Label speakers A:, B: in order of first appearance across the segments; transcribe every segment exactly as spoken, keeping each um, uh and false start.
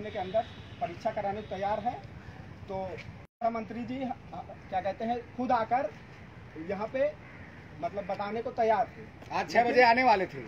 A: महीने के अंदर परीक्षा कराने को तैयार है। तो मंत्री जी क्या कहते हैं खुद आकर यहाँ पे मतलब बताने को तैयार थे।
B: आज छह बजे आने वाले थे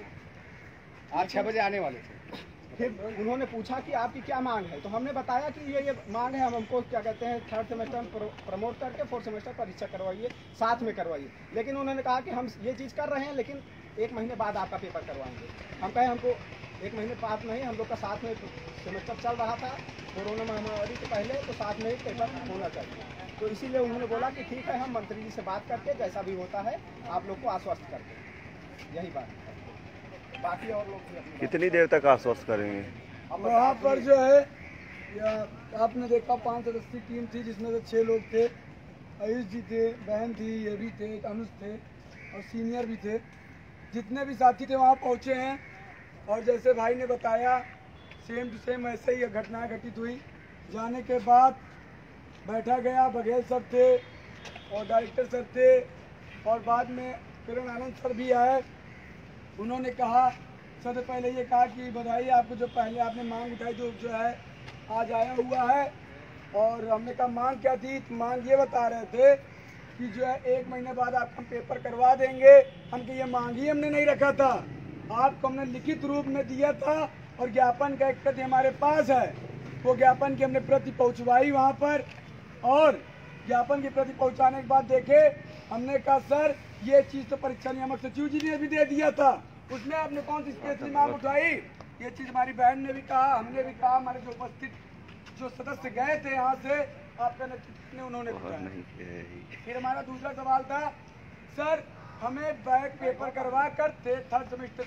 B: वो आज छह बजे आने वाले थे।
A: फिर उन्होंने पूछा कि आपकी क्या मांग है, तो हमने बताया कि ये ये मांग है, हम हमको क्या कहते हैं थर्ड सेमेस्टर में प्रमोट करके फोर्थ सेमेस्टर परीक्षा करवाइए, साथ में करवाइए। लेकिन उन्होंने कहा कि हम ये चीज़ कर रहे हैं लेकिन एक महीने बाद आपका पेपर करवाएंगे। हम कहे हमको एक महीने बाद नहीं, हम लोग का साथ में सेमेस्टर चल रहा था कोरोना महामारी से पहले, तो साथ में ही पेपर होना चाहिए। तो इसीलिए उन्होंने बोला कि ठीक है, हम मंत्री जी से बात करके जैसा भी होता है आप लोग को आश्वस्त करते, यही बात है। बाकी और लोग
C: कितनी देर तक आश्वस्त करेंगे?
D: वहाँ पर जो है या आपने देखा पाँच सदस्यीय टीम थी जिसमें से छः लोग थे, आयुष जी थे, बहन थी, ये भी थे, अनुज थे और सीनियर भी थे। जितने भी साथी थे वहाँ पहुँचे हैं और जैसे भाई ने बताया सेम टू सेम ऐसे ही घटनाएं घटित हुई। जाने के बाद बैठा गया, बघेल सर थे और डायरेक्टर सर थे और बाद में किरण आनंद सर भी आए। उन्होंने कहा सबसे पहले ये कहा कि बधाई आपको, जो पहले आपने मांग उठाई जो जो है आज आया हुआ है। और हमने कहा मांग क्या थी, तो मांग ये बता रहे थे कि जो है एक महीने बाद आप हम पेपर करवा देंगे। हम ये मांग ही हमने नहीं रखा था, आपको हमने लिखित रूप में दिया था और ज्ञापन का एक प्रति हमारे पास है। वो ज्ञापन की हमने प्रति पहुँचवाई वहाँ पर और ज्ञापन की प्रति पहुँचाने के बाद देखे, हमने कहा सर ये चीज़ तो परीक्षा नियामक सचिव जी ने भी दे दिया था, उसमें आपने कौन सी स्पेशली मांग उठाई। ये चीज़ हमारी बहन ने भी कहा, हमने भी कहा, हमारे जो उपस्थित जो सदस्य गए थे यहाँ से आपका नेतृत्व ने उन्होंने बताया। फिर हमारा दूसरा सवाल था सर हमें बैक पेपर करवा कर थर्ड सेमेस्टर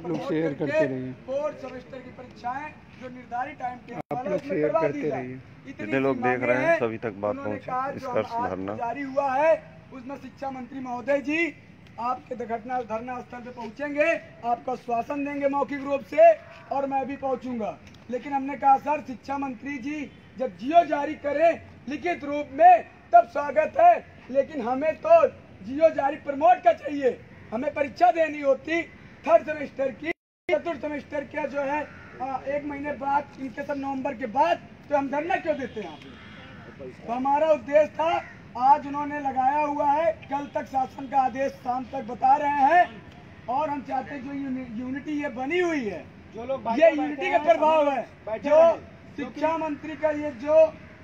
D: करके फोर्थ सेमेस्टर की परीक्षाएं जो निर्धारित टाइम टेबल
C: कितने लोग देख रहे हैं सभी तक बात पहुंचे। निष्कर्ष धरना
D: जारी हुआ है उसमें शिक्षा मंत्री महोदय जी आपके घटना धरना स्थल पे पहुंचेंगे, आपको आश्वासन देंगे मौखिक रूप से और मैं भी पहुंचूंगा। लेकिन हमने कहा सर शिक्षा मंत्री जी जब जियो जारी करें लिखित रूप में तब स्वागत है, लेकिन हमें तो जियो जारी प्रमोट का चाहिए। हमें परीक्षा देनी होती थर्ड सेमेस्टर की, चतुर्थ सेमेस्टर का जो है आ, एक महीने बाद इनके सब नवंबर के बाद, तो हम धरना क्यों देते हैं यहाँ पे। तो हमारा उद्देश्य था, आज उन्होंने लगाया हुआ है कल तक शासन का आदेश शाम तक बता रहे हैं और हम चाहते हैं जो यूनिटी ये बनी हुई है, जो लोग ये यूनिटी का प्रभाव है, जो शिक्षा मंत्री का ये जो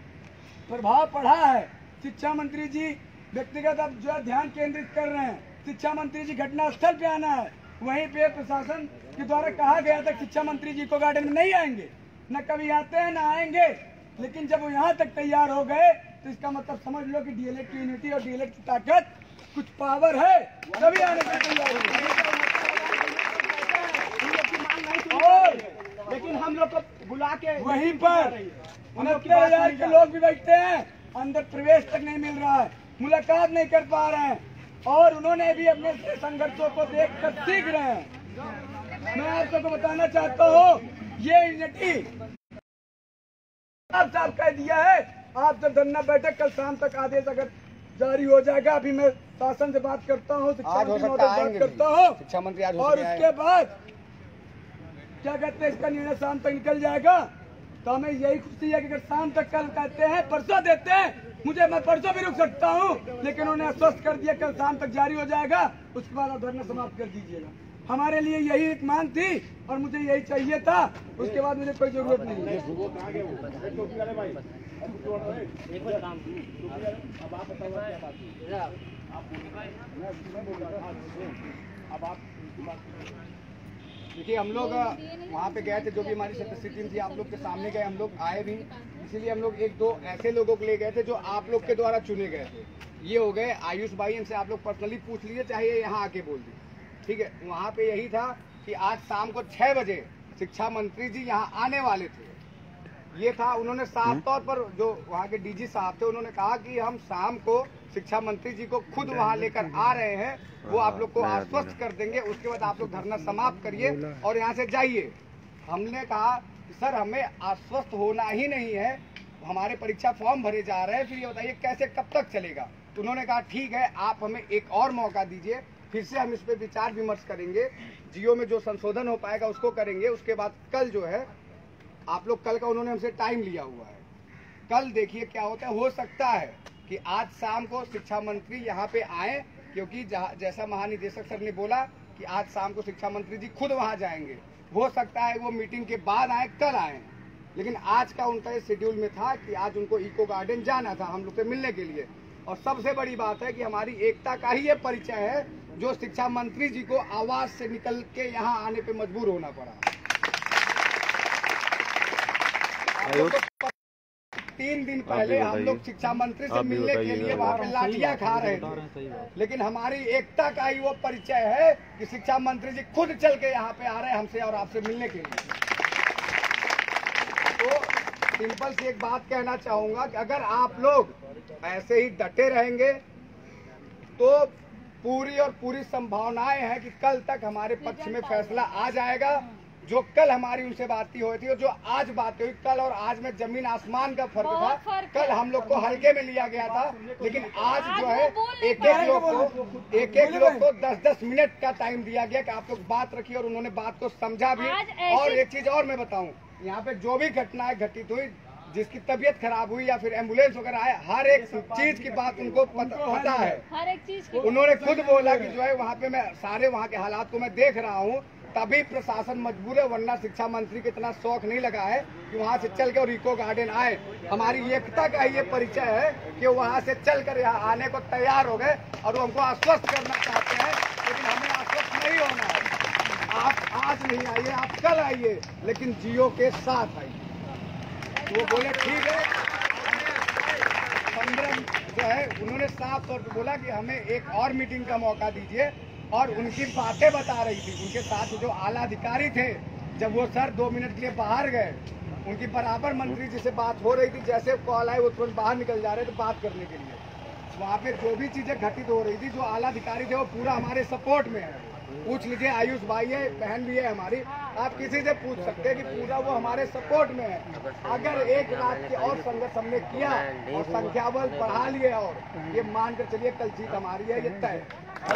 D: प्रभाव पड़ा है, शिक्षा मंत्री जी व्यक्तिगत अब जो है ध्यान केंद्रित कर रहे हैं। शिक्षा मंत्री जी घटना स्थल पे आना है, वहीं पे प्रशासन के द्वारा कहा गया था शिक्षा मंत्री जी को गार्डन में नहीं आएंगे, न कभी आते हैं न आएंगे। लेकिन जब वो यहाँ तक तैयार हो गए तो इसका मतलब समझ लो कि डीएलएड की यूनिटी और डीएलएड की ताकत कुछ पावर है, तभी आने के तैयार
A: हो। लेकिन हम लोग को बुला के
D: वहीं पर उनतीस हजार के लोग भी बैठते हैं, अंदर प्रवेश तक नहीं मिल रहा है, मुलाकात नहीं कर पा रहे हैं और उन्होंने भी अपने संघर्षों को देख कर सीख रहे हैं। मैं आप सबको बताना चाहता हूँ ये यूनिटी आप साहब कह दिया है। आप जब धरना बैठे कल शाम तक आदेश अगर जारी हो जाएगा, अभी मैं शासन से बात करता हूँ, शिक्षा मंत्री से बात करता हूँ
B: शिक्षा मंत्री आज
D: और उसके बाद क्या कहते हैं इसका निर्णय शाम तक निकल जाएगा। तो हमें यही खुशी है कि अगर शाम तक कल कहते हैं परसों देते हैं, मुझे मैं परसों भी रुक सकता हूँ, लेकिन उन्होंने आश्वस्त कर दिया कल शाम तक जारी हो जाएगा, उसके बाद आप धरना समाप्त कर दीजिएगा। हमारे लिए यही एक मांग थी और मुझे यही चाहिए था, उसके बाद मुझे कोई जरूरत नहीं है।
B: देखिए हम लोग वहाँ पे गए थे, जो भी हमारी सदस्य टीम थी आप लोग के सामने गए, हम लोग आए भी, इसीलिए हम लोग एक दो ऐसे लोगों को ले गए थे जो आप लोग के द्वारा चुने गए थे। ये हो गए आयुष भाई, इनसे आप लोग पर्सनली पूछ लीजिए, चाहे यहाँ आके बोल दी, ठीक है। वहाँ पे यही था कि आज शाम को छह बजे शिक्षा मंत्री जी यहाँ आने वाले थे, ये था। उन्होंने साफ तौर पर जो वहाँ के डीजी साहब थे उन्होंने कहा कि हम शाम को शिक्षा मंत्री जी को खुद वहाँ लेकर आ रहे हैं, वो आप लोग को आश्वस्त कर देंगे, उसके बाद आप लोग धरना समाप्त करिए और यहाँ से जाइए। हमने कहा कि सर हमें आश्वस्त होना ही नहीं है, हमारे परीक्षा फॉर्म भरे जा रहे हैं, फिर ये बताइए कैसे कब तक चलेगा। तो उन्होंने कहा ठीक है आप हमें एक और मौका दीजिए, फिर से हम इस पे विचार विमर्श करेंगे, जियो में जो संशोधन हो पाएगा उसको करेंगे, उसके बाद कल जो है आप लोग कल का उन्होंने हमसे टाइम लिया हुआ है। कल देखिए क्या होता है। हो सकता है कि आज शाम को शिक्षा मंत्री यहाँ पे आए, क्योंकि जैसा महानिदेशक सर ने बोला कि आज शाम को शिक्षा मंत्री जी खुद वहाँ जाएंगे। हो सकता है वो मीटिंग के बाद आए, कल आए, लेकिन आज का उनका शेड्यूल में था कि आज उनको इको गार्डन जाना था हम लोग से मिलने के लिए। और सबसे बड़ी बात है कि हमारी एकता का ही ये परिचय है जो शिक्षा मंत्री जी को आवाज से निकल के यहाँ आने पे मजबूर होना पड़ा। तीन दिन पहले हम लोग शिक्षा मंत्री से मिलने के लिए वहाँ पे लाठियाँ खा रहे थे, लेकिन हमारी एकता का ही वो परिचय है कि शिक्षा मंत्री जी खुद चल के यहाँ पे आ रहे हैं हमसे और आपसे मिलने के लिए। तो सिंपल सी एक बात कहना चाहूंगा कि अगर आप लोग ऐसे ही डटे रहेंगे तो पूरी और पूरी संभावनाएं हैं कि कल तक हमारे पक्ष में फैसला आ जाएगा। जो कल हमारी उनसे बात हुई थी और जो आज बात हुई, कल और आज में जमीन आसमान का फर्क था। कल हम लोग को हल्के में लिया गया था, लेकिन आज जो है एक एक लोग को एक एक लोग को दस दस मिनट का टाइम दिया गया कि आप लोग बात रखिए, और उन्होंने बात को समझा भी। और एक चीज और मैं बताऊं, यहाँ पे जो भी घटनाएं घटित हुई, जिसकी तबीयत खराब हुई या फिर एम्बुलेंस वगैरह आए, हर एक चीज की बात उनको पता, पता है।
E: हर एक चीज की
B: उन्होंने खुद बोला कि जो है वहाँ पे मैं सारे वहाँ के हालात को मैं देख रहा हूँ, तभी प्रशासन मजबूर है, वरना शिक्षा मंत्री को इतना शौक नहीं लगा है कि वहाँ से चल के और इको गार्डन आए। हमारी एकता का ये परिचय है कि वहाँ से चल कर यहाँ आने को तैयार हो गए और वो हमको आश्वस्त करना चाहते हैं, लेकिन हमें आश्वस्त नहीं होना है। आप आज नहीं आइए, आप कल आइए, लेकिन जियो के साथ आइए। तो वो बोले ठीक है। पंद्रह जो है उन्होंने साफ तौर पर बोला कि हमें एक और मीटिंग का मौका दीजिए, और उनकी बातें बता रही थी। उनके साथ जो आला अधिकारी थे, जब वो सर दो मिनट के लिए बाहर गए, उनकी बराबर मंत्री जी से बात हो रही थी, जैसे कॉल आए वो तुरंत बाहर निकल जा रहे थे बात करने के लिए। वहाँ पे जो भी चीजें घटित हो रही थी, जो आला अधिकारी थे वो पूरा हमारे सपोर्ट में है। पूछ लीजिए, आयुष भाई है, बहन भी है हमारी, आप किसी से पूछ सकते हैं कि पूरा वो हमारे सपोर्ट में है। अगर एक रात के और संघर्ष हमने किया और संख्या बल बढ़ा लिए, और ये मान कर चलिए कल जीत हमारी है, ये तय।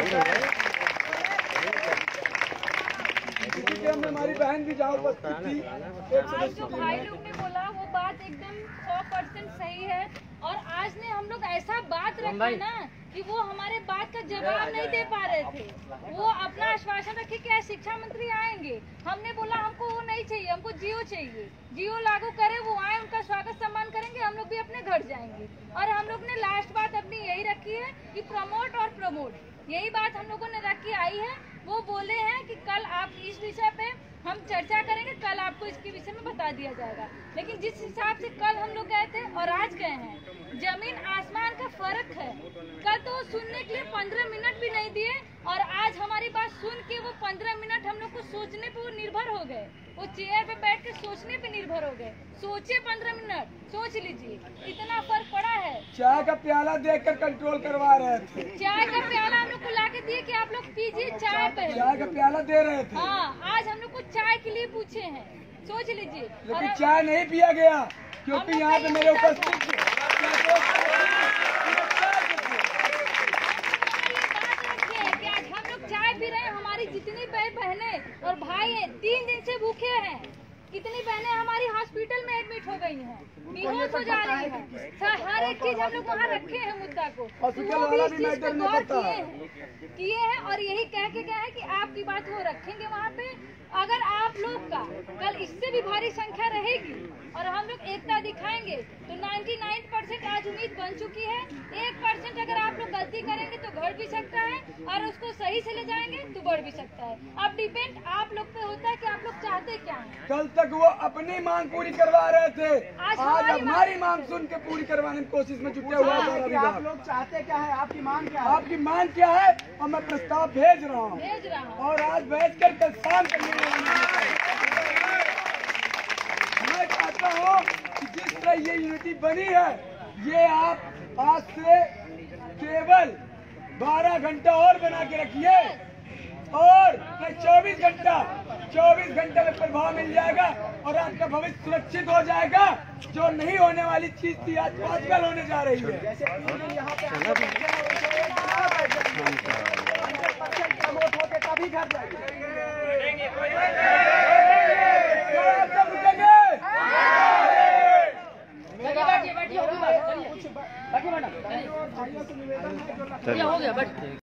D: में हमारी बहन भी जहाँ उपस्थित थी,
E: आज जो भाई लोग ने बोला वो बात एकदम सौ परसेंट सही है। और आज ने हम लोग ऐसा बात रखा ना कि वो हमारे बात का जवाब नहीं दे पा रहे थे। वो अपना आश्वासन रखे कि आज शिक्षा मंत्री आएंगे, हमने बोला हमको वो नहीं चाहिए, हमको जियो चाहिए, जियो लागू करे, वो आए, उनका स्वागत सम्मान करेंगे, हम लोग भी अपने घर जाएंगे। और हम लोग ने लास्ट बात अपनी यही रखी है कि प्रमोट और प्रमोट, यही बात हम लोगों ने रख के आई है। वो बोले हैं कि कल आप इस विषय पे हम चर्चा करेंगे, कल आपको इसके विषय में बता दिया जाएगा। लेकिन जिस हिसाब से कल हम लोग गए थे और आज गए हैं, जमीन आसमान का फर्क है। कल तो सुनने के लिए पंद्रह मिनट भी नहीं दिए, और आज हमारी बात सुन के वो पंद्रह मिनट हम लोग को सोचने पे वो निर्भर हो गए, वो चेयर पे बैठ के सोचने पे निर्भर हो गए। सोचे पंद्रह मिनट, सोच लीजिए, इतना फर्क पड़ा है।
D: चाय का प्याला देकर कंट्रोल करवा रहे थे,
E: चाय का प्याला हम लोग को ला के दिए कि आप लोग पीजिए चाय पे,
D: चाय का प्याला दे रहे थे।
E: हाँ, आज हम लोग को चाय के लिए पूछे हैं, सोच लीजिए।
D: लेकिन चाय नहीं पिया गया, क्योंकि यहाँ पे मेरे उपस्थित
E: चाय पी रहे हैं। हमारी जितनी बहनें और भाई हैं तीन दिन से भूखे हैं, कितनी बहनें हमारी हॉस्पिटल में एडमिट हो गई हैं, बेहोश हो जा रही हैं। हर एक चीज हम लोग वहाँ रखे हैं मुद्दा को, तो वो भी इस चीज पे गौर किए हैं किए हैं और यही कह के गए हैं कि आपकी बात वो रखेंगे वहाँ पे। अगर आप लोग का कल इससे भी भारी संख्या रहेगी और हम लोग एकता दिखाएंगे तो निन्यानवे परसेंट आज उम्मीद बन चुकी है। एक परसेंट अगर आप लोग गलती करेंगे तो घट भी सकता है, और उसको सही से ले जाएंगे तो बढ़ भी सकता है। अब डिपेंड आप लोग पे होता है कि आप लोग चाहते क्या हैं।
D: कल तक वो अपनी मांग पूरी करवा रहे थे,
E: आज
D: आज
E: हमारी
D: हमारी मांग सुन के पूरी करवाने की कोशिश में जुटे हुआ है।
A: आप लोग चाहते क्या है, आपकी मांग क्या है?
D: आपकी मांग क्या है, और मैं प्रस्ताव भेज रहा हूँ,
E: भेज रहा हूँ।
D: और आज बैठ कर कल शाम करने मैं चाहता हूँ कि जिस तरह ये यूनिटी बनी है, ये आप आज से केवल बारह घंटा और बना के रखिए, और चौबीस घंटा चौबीस घंटे में प्रभाव मिल जाएगा और आपका भविष्य सुरक्षित हो जाएगा। जो नहीं होने वाली चीज थी आज आजकल होने जा रही है।
A: जैसे यहाँ पे प्रमोट होके तभी घर जाएंगे। भाइयों से निवेदन है जो
C: चलिए।
F: हो गया बट